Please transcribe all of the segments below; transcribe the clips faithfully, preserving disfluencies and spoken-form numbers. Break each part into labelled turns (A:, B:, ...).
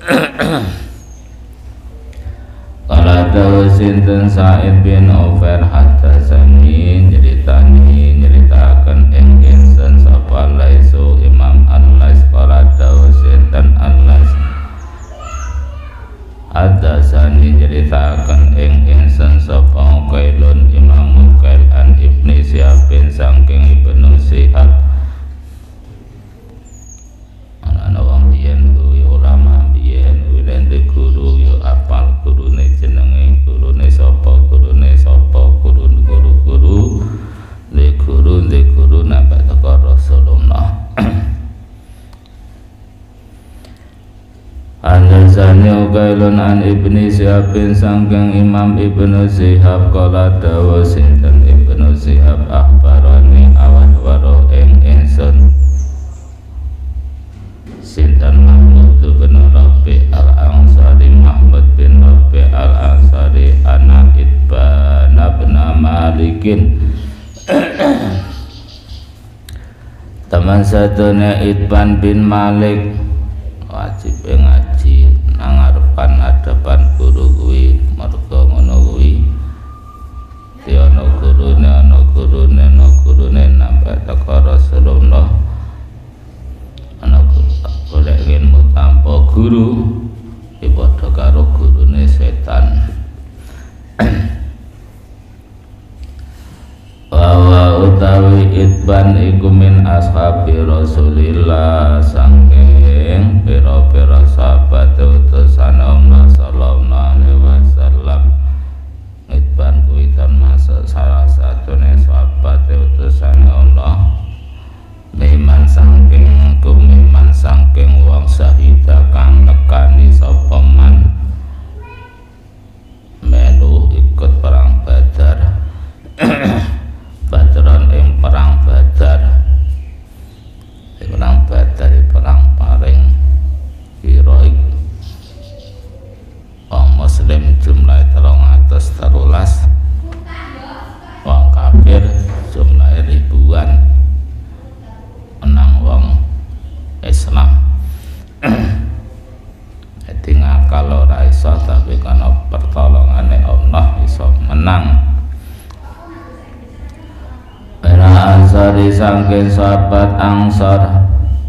A: Qala dawu sinten Sa'id bin Ufair hadatsani nyeritani nyeritaken ing insun sapa Laisu Imam Al-Lais. Qala dawu sinten Al-Lais hadatsani nyeritaken ing insun sapa Uqailun Imam Uqail an Ibni Syihab bin saking Ibnu Syihab. Ana wong biyen kuwi ulama biyen wilen de guru yo apal gurune jenenge gurune sapa gurune sapa guru guru guru de guru de guru nambah teko Rasulullah. An-Nazani Uqailun an Ibni Syihab bin saking Imam Ibnu Syihab. Qala dawu sinten Ibnu Syihab akhbarani awan waro ing ingsun sinten Mahmud bin Rabi al-Ansari Mahmud bin Rabi al-Ansari anak Itban bin Malikin teman sadone Itban bin Malik wajib ngaji nang ngarepan hadapan guru kuwi mergo ngono kuwi di ana gurune ana gurune ana gurune nambah teko Rasulullah ana golek ilmu tanpa guru iki padha karo gurune setan. Wa utawi Itban iku min ashabi Rasulillah saking pira-pira sahabat utusan Allah sallallahu alaihi wasallam. Itban kuwi termasuk salah satune sahabat utusan Allah. Miman saking kumiman saking wong sahida kang nekani sapa man melu ikut perang Badar. Badron ing perang Badar. Perang Badar perang paling heroik. Wong muslim jumlahe telung atus telulas. Wong kafir jumlahe ribuan. Menang wong Islam. Jadi ngakal ora iso tapi karena pertolongane Allah iso menang. Era Ansari saking sahabat Ansar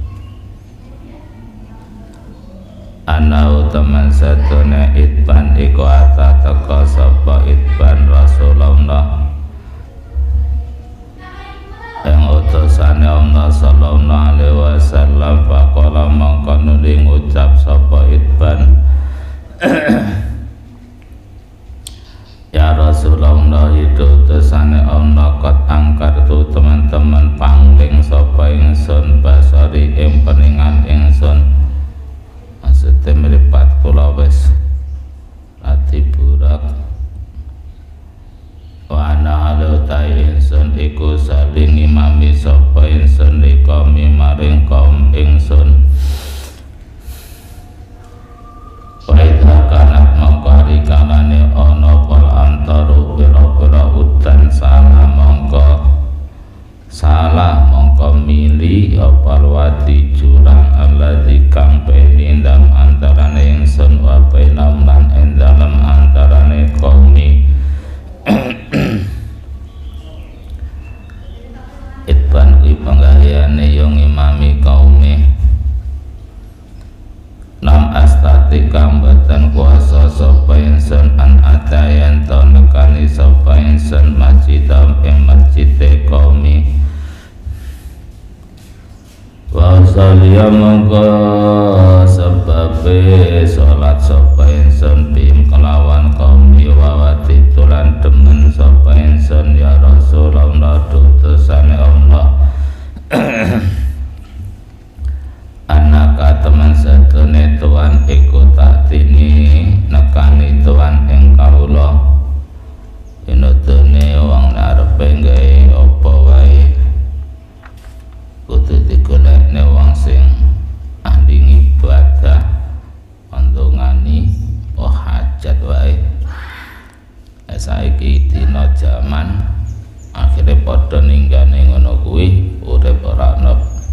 A: ana teman sadone Itban iku ata teka sapa Itban Rasulullah yang utusane Allah sallallahu alaihi wasallam. Faqala mangka nuli ngucap sapa Itban ya Rasulullah itu utusane Allah kot angkar tu teman-teman pangling sapa ingsun basari ing peningan ingsun. Maksudnya meripat kula wis lati burak wa ana alutai ingsun iku saling imami sapa ingsun likomi maring kaum ingsun. Waidha kanat mongkari kalane ono pol antaru pira-pira udan salah mongko salah mongko mili opal wadi jurang alladzi kang penindam antarane ingsun wa bainam lan ing dalem antarane qaumi. Itban kuwi panggaweane yo ngimami kaume. Nam astati kang boten kuasa sapa ingsun an adayan to nekani sapa ingsun masjidam ing masjide qaumi. Wa saliya mongko sebabe salat sapa ingsun bim kelawan qaumi wa wati tulan demen sapa ingsun ya Rasulullah utusane Allah. Anaka teman sadone tuan iku tak dini nekani tuan ing kawula inutune wong arepe gawe apa wae kudu digolekne wong sing ahli ibadah ondongani oh hajat wae. Saiki dina jaman akhire padha ninggane ngono kuwi urip ora ana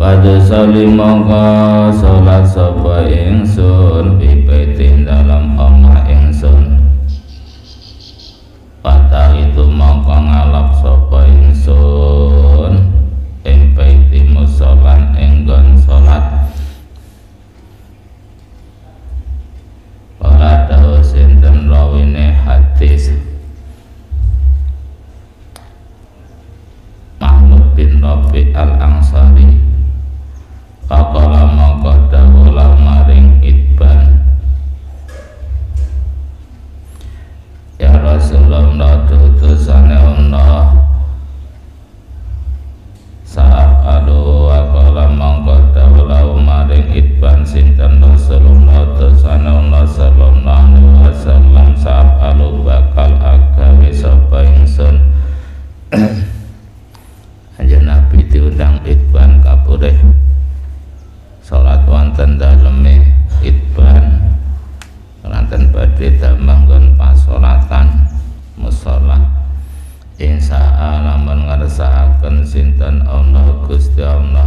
A: Pada salimongko salat sapa ingsun bibaitin dalam omah ingsun. Pada itu mongko ngalap sapa ingsun ing baiti musolan enggon salat. Ora dawuh sinten rawine hadis Mahmud bin Rabi al-Ansari. Faqala mongko dawuh maring Itban, ya Rasulullah utusane Allah. Saat adu waqala mongko dawuh maring Itban sinten Rasulullah utusane Allah sallallahu alaihi wasallam. Saat adu bakal agawe sapa ingsun. Anjen Nabi diundang Itban kapureh salat wonten daleme Itban lanten badhe damanggon pasolatan musala. Insya lamun ngersakaken sinten Allah Gusti Allah.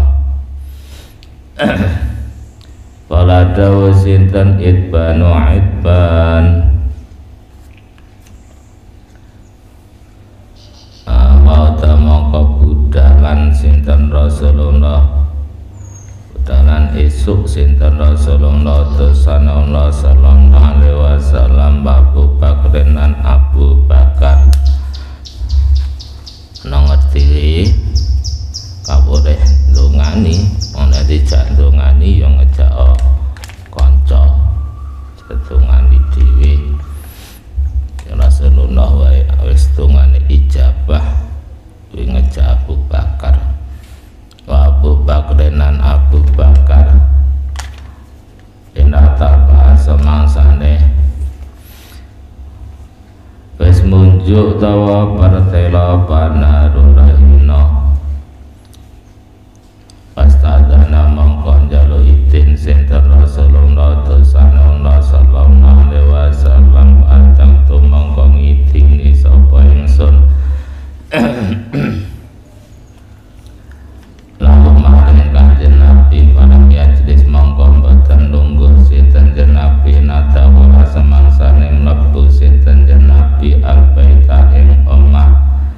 A: Kala dawuh sinten Itbanu Itban, mau mongko budalan sinten Rasulullah, budalan esuk sinten Rasulullah utusan Allah sallallahu alaihi wasallam Abu Bakar lan Abu Bakar. Ngerti kabeh ndongani, ana dijak ndongani yo ngejak kanca ndongani dhewe. Rasulullah wae wis ndongane ijabah kuwi ngejak Abu Bakar. Wa Abu Bakar lan Abu Bakar inata semangsane wis munjuk tawa partela panarurahina. Pastadana mongko njaluk idin sinten Rasulullah sallallahu alaihi wasallam atang tumangko ngidini sapa ingsun. Lalu maring Kanjeng Nabi parang yajlis mongko mboten lungguh sinten Nabi nata ora semangsane mlebu sinten Nabi al-baita ing omah.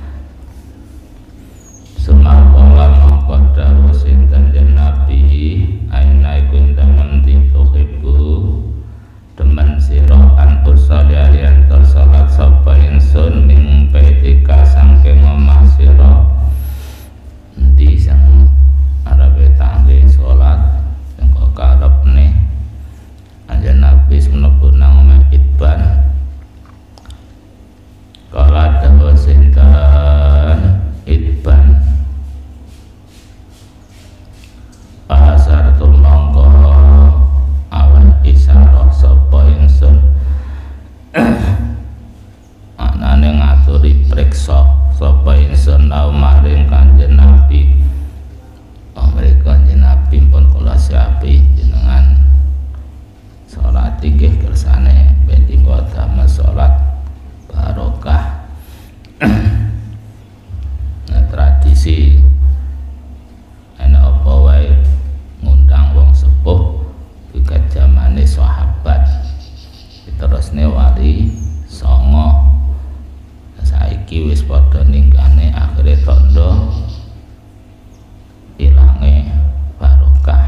A: Sumakola mongko dawuh sinten Nabi aina iku ndangan tuhibbu demen sira an ursali aliyan salat sapa ingsun ming baitika saking omah sira. Endi sing arepe tangge salat sing kok karepne Kanjeng Nabi mlebu nang omah Itban. Kala dawuh sinten Itban, pasar tumangka awan isarah sapa ingsun. Anane ngaturi priksa sapa ingsun lau maring Kanjeng Nabi. Maring Kanjeng Nabi pun kula siapi jenengan salat inggih kersane ben dinggo damel salat barokah. Nah, tradisi ana apa wae ngundang wong sepuh wiwit zamane sahabat terusne wali songo. Saiki wis padha ninggane akhire tondo ilange barokah.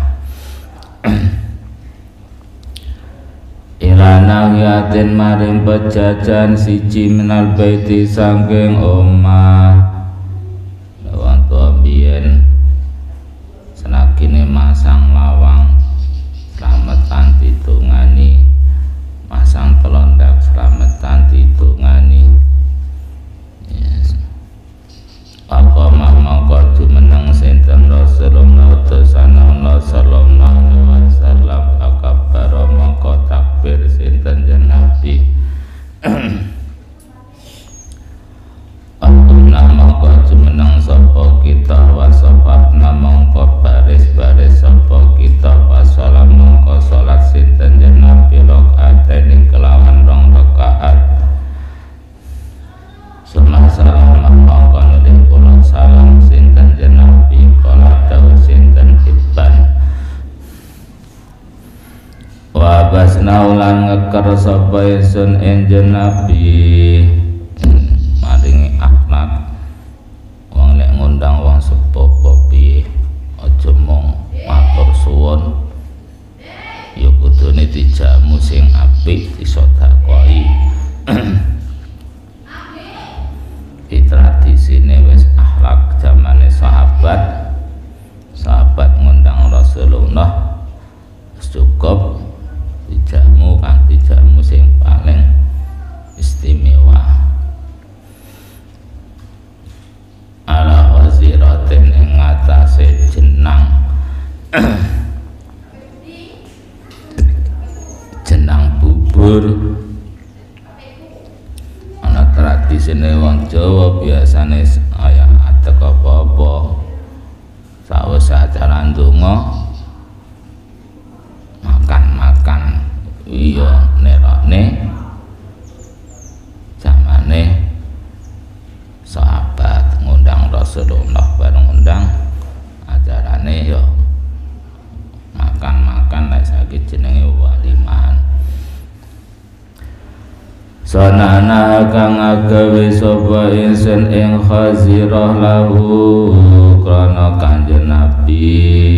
A: Ilana yatin maring pejajan siji minal baiti sangking omah. Wong tuwa biyen senakine masang lawang slametan ditungani, masang telondak slametan ditungani. Yes. Apa mangka jumeneng sinten Rasulullah sallallahu alaihi wasallam akabar mangka takbir sinten Nabi. Aku namangka jumeneng sapa kita wasafat namangka baris-baris sapa kita wasalam mangka salat sinten Nabi rakaat kelawan rong rakaat. Semasa mangka nuli kula salam sinten Nabi kala dawuh sinten naulan ngeker sapa ingsun enjen nabi maringi akhlak wong lek ngundang wong sepuh piye aja mung matur suwun ya kudune dijamu sing apik disodakoi di tradisine wis akhlak zamane sahabat sahabat ngundang Rasulullah cukup dijamu kan dijamu sing paling istimewa ala waziratin ing ngatasé jenang jenang bubur ana tradisine wong Jawa biasane aya adek apa-apa sawise acara ndonga makan-makan iya nerone zamane sahabat ngundang Rasulullah bareng ngundang acarane yo makan-makan lek saiki jenenge waliman sanana kang agawe sapa insun ing khazirah lahu krana kanjeng Nabi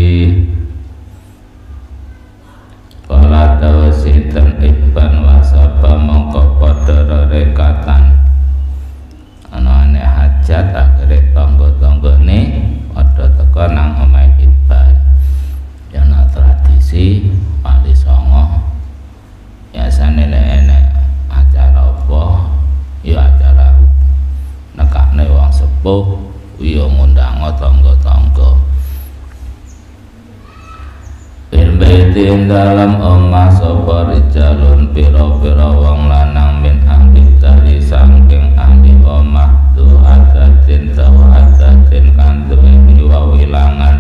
A: kala dawa sinten Ibn wasapa mongko padha rekatan ana ane hajat akhire tangga-tanggane padha teka nang omahe Ibn yana tradisi wali songo biasane nek enek acara apa ya acara nekakne wong sepuh ya ngundang tangga-tangga Baitin dalam omah sapa rijalun pira-pira wong lanang min ahli dari saking ahli omah tu adatin dawa adatin kandung jiwa wilangan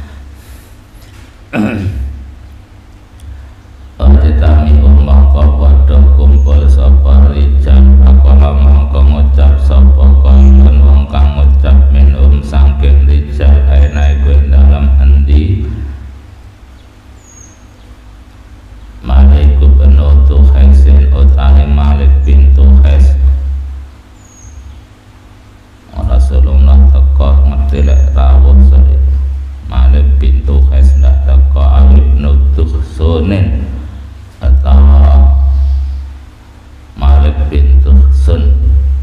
A: Ojitami omah padha kumpul sapa rijal akala mangko ngucap sapa kon wong kang ngucap minum saking rijal ainae kuwi dalam endi Malik bin Tuhaisin utahe Malik bin Tuhais Rasulullah teko ngerti lek rawuh sore Malik bin Tuhais ndak teko Alib bin Tuhsunin atau Malik bin Tuhsun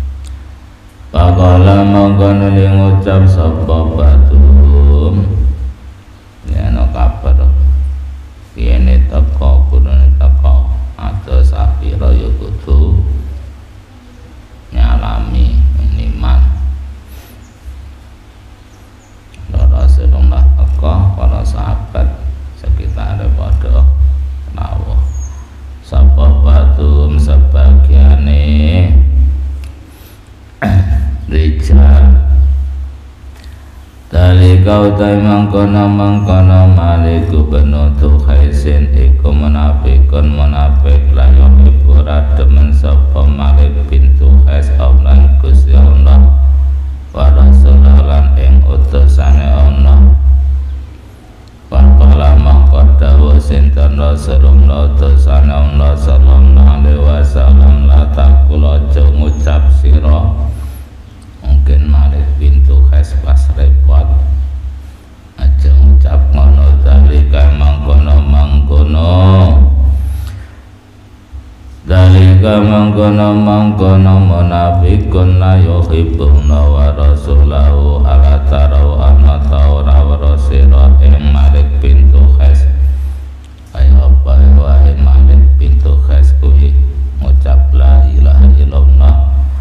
A: Pakala mongkon li ngucap sapa batum yen kabar kene teko kudune teko atus sapira ya kudu nyalami minimal Rasulullah teko para sahabat sekitar padha rawuh sapa batum sebagiane rijal dari kau tai mangkono mangkono Maliku bin Tuhaisin iku munafikun munafik layon ibu rademen sapa Malik bin Tuhais Allah Gusti Allah wa rasulan ing utusane Allah Pakala mangko dawuh sinten Rasulullah utusane Allah sallallahu alaihi wasallam la takul aja ngucap sira mungkin Malik bin Tuhais pas repot aja ngucap ngono dalika mangkono mangkono dalika mangkono mangkono munafikun la yuhibbuna wa rasulahu ala tarau anna taura wa rasira ing Malik bin Tuhais ayo apa wae Malik bin Tuhais kuwi ngucap la ilaha illallah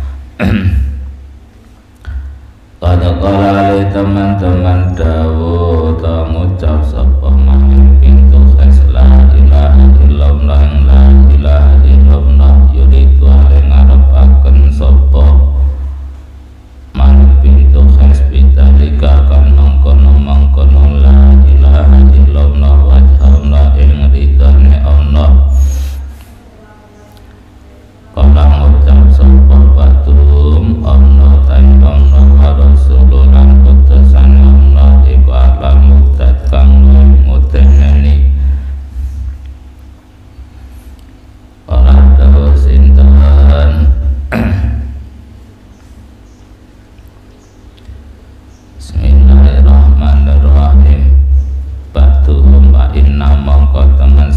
A: Kada kala teman-teman dawu ta ngucap sapa Malik bin Tuhais la ilaha illallah la ilaha illallah yuridu ale ngarepaken sapa Malik bin Tuhais bidzalika kan mangkono-mangkono la ilaha illallah wajhalna ing ridane Allah kala ngucap sapa batum Allah ta'ala Rasulullah putusan Allah iku ala mudad kang muteneni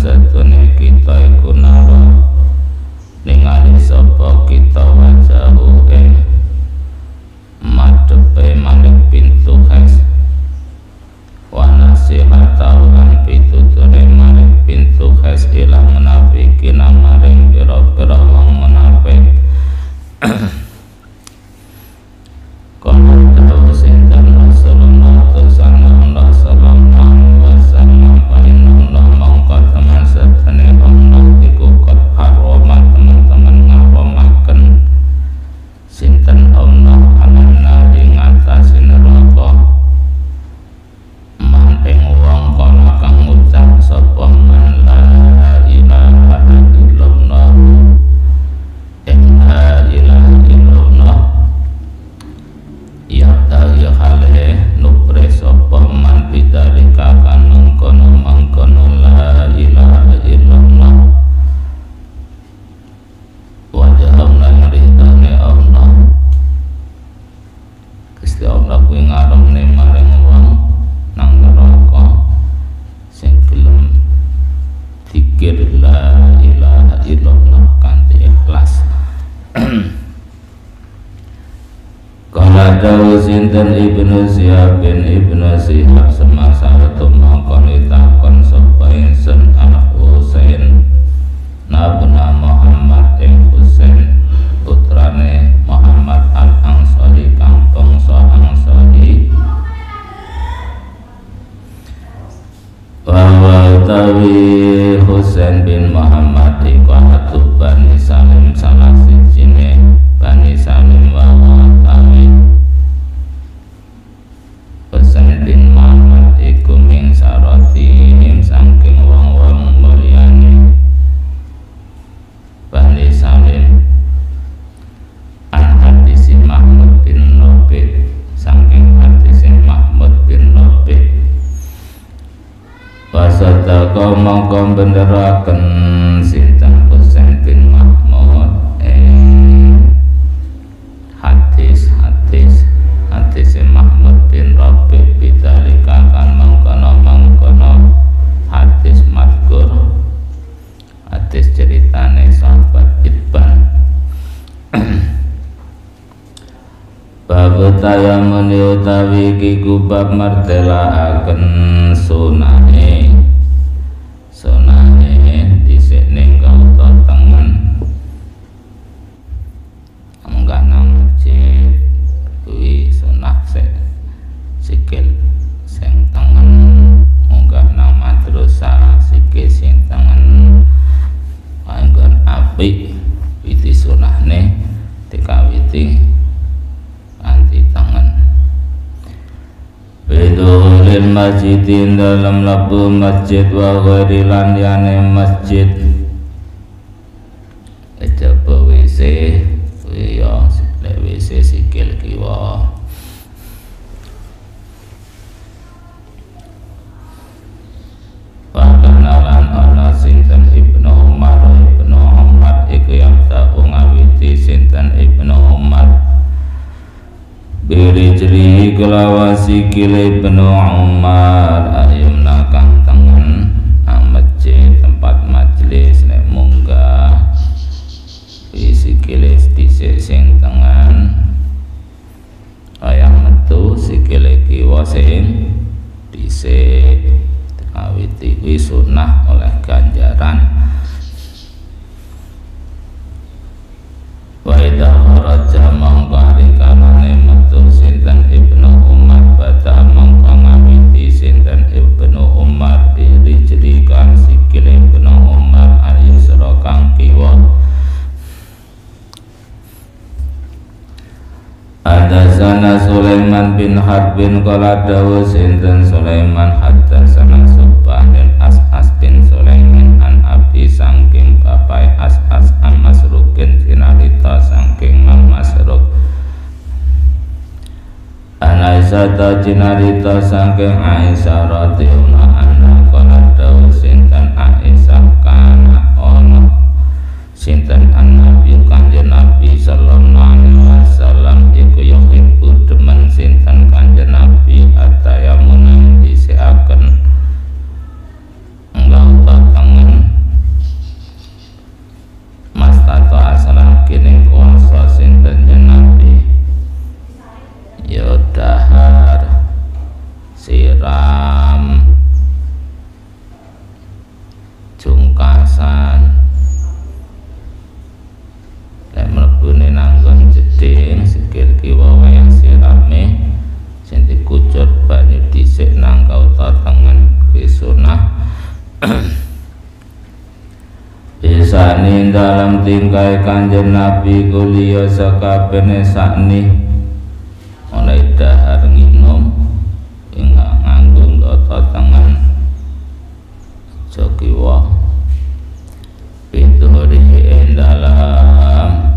A: satune kita iku nara ningali sapa kita wajahu ing madhepe malik pintu khas wa nasihatahu lan pituture malik pintu khas ilang munafikin maring pira-pira wong munafik. Kono dawuh sinten Rasulullah sallallahu alaihi wasallam inna mongko teman sedene Allah iku kot haromat teman-teman ngaromaken sinten Allah amanah ing atase neraka man ing wong kana kang ngucap sapa man la ilaha illallah ing la ilaha illallah ya tahi hale nupre sapa man bidzalika kan mengkono mengkono la ilaha illallah wajaham lan ridane Allah. Gusti Allah kuwi ngaremne maring wong nang neraka sing gelem zikir la ilaha illallah kanthi ikhlas. Kala dawu sinten Ibnu Syihab bin Ibnu Syihab semasa itu mangkoni takon sapa insun anak Husain nabna Muhammad ing Husain putrane Muhammad al-Ansari kang bangsa Ansari wa tawi Husain bin Muhammad iku atu Bani Salim salah sijine Bani Salim wa tawi Husain bin Muhammad iku min saratihim saking wong-wong mulyane Bani Salim an hadisi Mahmud bin Rabi saking hadisi Mahmud bin Rabi wasata kau mongko beneraken sinten Husain bin Mahmud eh hadis hadis hadis Mahmud bin Rabi bidzalika kan mangkono mangkono hadis madkur hadis ceritane sahabat Ibban bab tayammun utawi iki kubab martelaaken sunahe sunahe dhisik ning kauta tengen munggah nang masjid kuwi sunah sik sikil sing tengen munggah nang madrasah sikil sing tengen anggon apik witi sunahne dikawiti anti tangan bedolil masjidin dalam labu masjid wa ghairi lan liyane masjid coba W C ya lek W C sikil kiwa Pakanalan ana sinten Ibnu Umar Ibnu Umar iku yang tak ngawiti sinten Ibnu Umar birijli kelawasi kile Ibnu Umar ayumna kang tengen nang masjid tempat majelis nek munggah isi kile dhisik sing tengen ayang metu sikile kiwa sing dhisik awiti kuwi sunah oleh ganjaran. Wa idza kharaja mangko kanane metu sinten Ibnu Umar bata mangko ngawiti sinten Ibnu Umar birijli kan sikil Ibnu Umar al-yusra kang kiwa. Hadatsana Sulaiman bin Harbin qala dawu sinten Sulaiman hadatsana Subhan bin As'as bin Sulaiman an Abi saking bapai As'as an Masrukin sinarita saking Mang Masruk an Aisyah jinarita saking Aisyah radhiyallahu anha qala dawu sinten Aisyah kana ono sinten an-nabi kanjeng Nabi sallallahu alaihi wasallam iku yuhibbu demen sinten kanjeng Nabi atayamun disiaken enggak tangan siram jungkasan lek mlebune nanggon jeding sikil kiwa wayang sirame sing dikucut banyu dhisik nang kauta tengen kuwi sunah. Bisani dalam tingkai Kanjeng Nabi kuliah sakabehane sakni mulai dahar nginum hingga nganggo kauta tengen jokiwa pituhuri dalam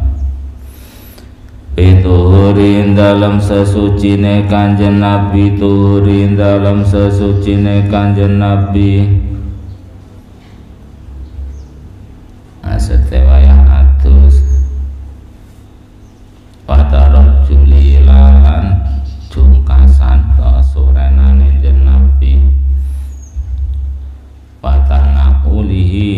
A: pituhuri dalam sesucine Kanjeng Nabi tuhuri dalam sesucine Kanjeng Nabi setewaya atus pada Juli lan jungkasan to surenane Nabi patana ulihi